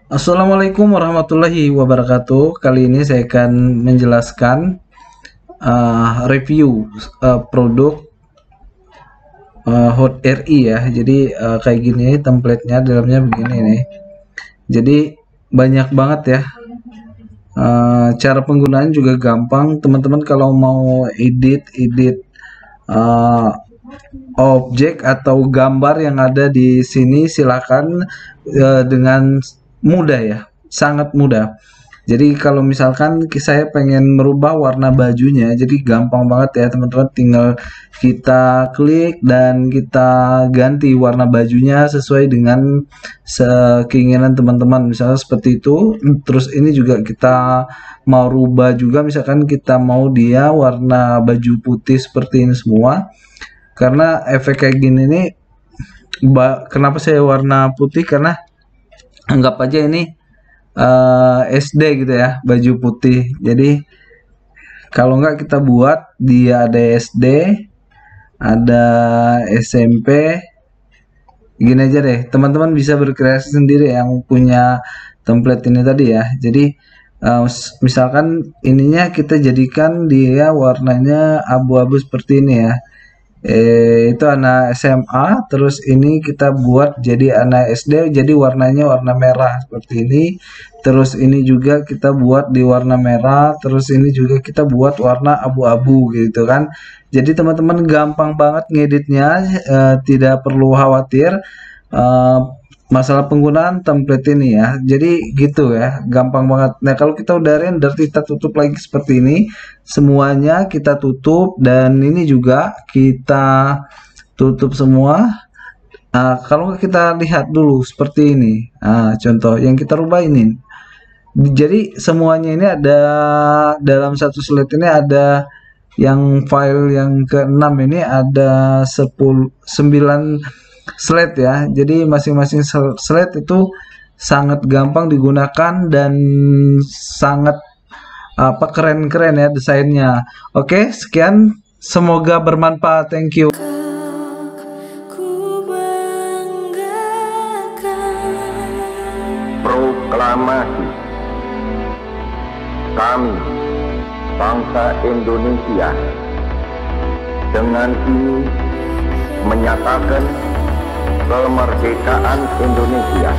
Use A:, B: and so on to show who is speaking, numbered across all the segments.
A: Assalamualaikum warahmatullahi wabarakatuh. Kali ini saya akan menjelaskan review produk Hot RI ya. Jadi kayak gini templatenya, dalamnya begini nih. Jadi banyak banget ya. Cara penggunaan juga gampang. Teman-teman kalau mau edit uh, objek atau gambar yang ada di sini, silakan dengan mudah ya, sangat mudah. Jadi kalau misalkan saya pengen merubah warna bajunya, jadi gampang banget ya teman-teman, tinggal kita klik dan kita ganti warna bajunya sesuai dengan keinginan teman-teman, misalnya seperti itu. Terus ini juga kita mau rubah juga, misalkan kita mau dia warna baju putih seperti ini semua. Karena efek kayak gini nih, kenapa saya warna putih, karena anggap aja ini SD gitu ya, baju putih. Jadi kalau nggak kita buat dia ada SD, ada SMP, gini aja deh. Teman-teman bisa berkreasi sendiri yang punya template ini tadi ya. Jadi misalkan ininya kita jadikan dia warnanya abu-abu seperti ini ya. Itu anak SMA, terus ini kita buat jadi anak SD, jadi warnanya warna merah seperti ini. Terus ini juga kita buat di warna merah, terus ini juga kita buat warna abu-abu gitu kan. Jadi teman-teman gampang banget ngeditnya, tidak perlu khawatir masalah penggunaan template ini ya. Jadi gitu ya, gampang banget. Nah kalau kita udah render, kita tutup lagi seperti ini, semuanya kita tutup, dan ini juga kita tutup semua. Kalau kita lihat dulu seperti ini, contoh yang kita rubah ini, jadi semuanya ini ada dalam satu slide ini, ada yang file yang ke-6 ini ada 9 slide ya. Jadi masing-masing slide itu sangat gampang digunakan dan sangat keren-keren ya desainnya. Oke, sekian, semoga bermanfaat. Thank you.
B: Proklamasi. Kami, bangsa Indonesia, dengan ini menyatakan kemerdekaan Indonesia.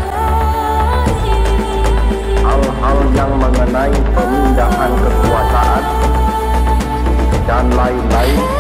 B: Hal-hal yang mengenai pemindahan kekuasaan dan lain-lain